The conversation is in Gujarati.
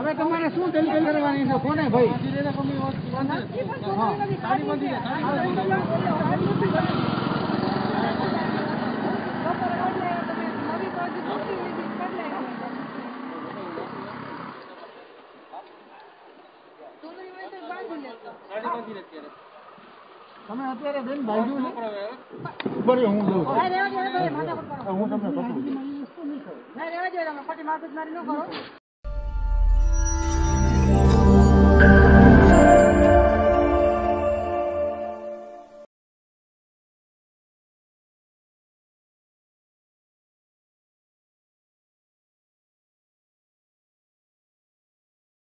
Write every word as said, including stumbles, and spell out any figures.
હવે તમારે શું દલીલ કરવાની છે કોને ભાઈ તમે અત્યારે બેન બાંધ્યું છે બરે હું દઉં હું તમને પકડું નહીં રહેવા દે તમે ખોટી માફી મારી ન કરો